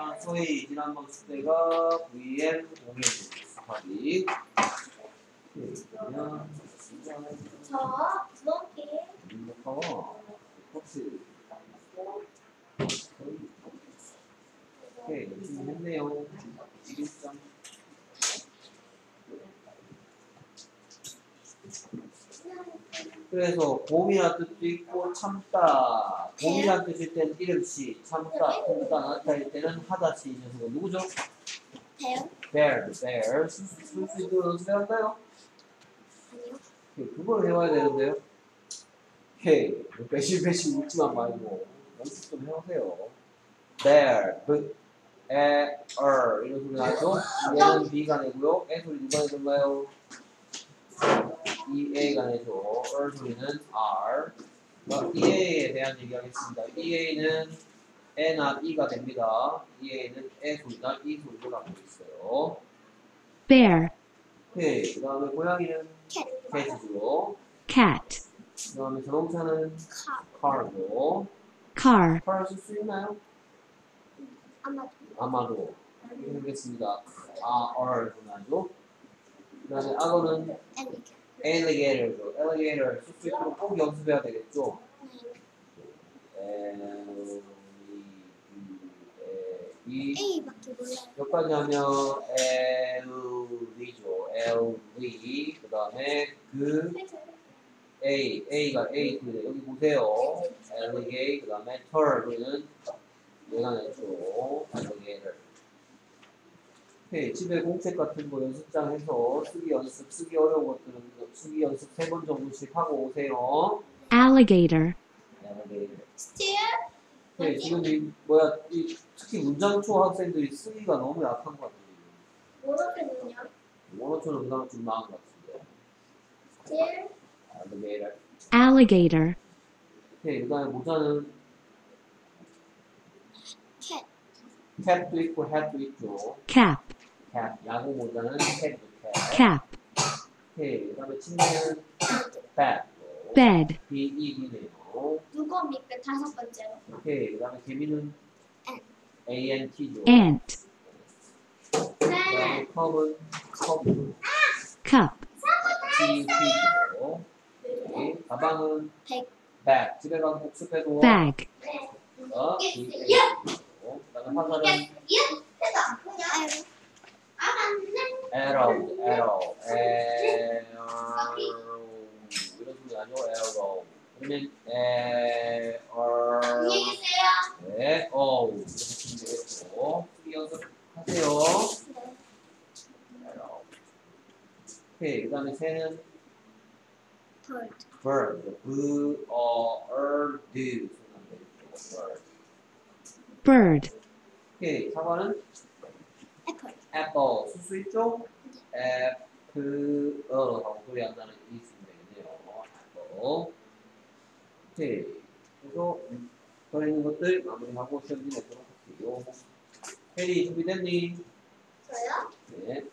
그러면 소위 지난번 숙제가 VM 공유해주기 합이. 그러면 저 주원기 커피. 오케이, 열심히 했네요. 21점. 그래서 봄이란 뜻도 있고 참다. 봄이란 뜻일 때는 이름시, 참다, 품다, 나타일 때는 하다시 이 녀석은 누구죠? bear. 쓸수 있는 연습해볼까요? 아니요. 그걸 해와야 되는데요. 오케이, 배실 웃지만 말고 연습 좀 해보세요. bear, 이런 소리 나죠? 얘는 B가 내고요. 애 소리 누가 내던가요? EA가 내죠. 소리는 R. EA에 대한 얘기하겠습니다. EA는 E나 E가 됩니다. EA는 E 소리나 E 소리로 나오고 있어요. bear, 오케이, 그 다음에 고양이는 cat이고요. cat, 그 다음에 자동차는 car고. car, car 쓸 수 있나요? 아마도. 이렇게 생겼습니다. R 나죠. 그 다음에 악어는 alligator죠. alligator 쓸 수 있도록 꼭 연습해야 되겠죠. A밖에 몰라요. 몇 가지 하면 LV죠. LV. 그 다음에 A가 A 소리네. 여기 보세요. alligator. 그 다음에 tur는 얘가 냈죠. alligator. 오케이. 집에 공책 같은 거 연습장 해서 쓰기 어려운 것들은 쓰기 연습 3번 정도씩 하고 오세요. alligator, alligator. Still? 네, 지금 특히 문장초 학생들이 쓰기가 너무 약한 것 같아요. 뭐라고는요? 원어초는 그나마 좀 나은 것 같은데. Still? alligator. alligator, 네, 그 다음에 모자는 Cat. cap도 있고 hat도 있죠. cap, cap. 야구 모자는 cap. cap, 네, 그 다음에 침대는 bed. bed, B-E-D네요. 누굽니까? 5번째로. 오케이, 그 다음에 개미는 A-N-T죠. ant, 그 다음에 컵은 cup, C-U-P죠. 오케이, 가방은 백. bag. 집에 가서 복습해도 bag, B-A-G죠. 그 다음에 화살은 arrow. 이런 소리 나죠? arrow. 그러면 안녕히 계세요. 네, 이렇게 쓰면 되겠죠. 쓰기 연습하세요. 오케이, 그 다음에 새는 bird. bird. bird, 오케이, 사과는 애플. apple. 쓸 수 있죠? 하고 소리 안 나는 이 쓰면 되겠네요. apple. 오케이. 그래서 더 있는 것들 마무리하고 시험 좀 내도록 할게요. 혜리 준비됐니? 저요? 네.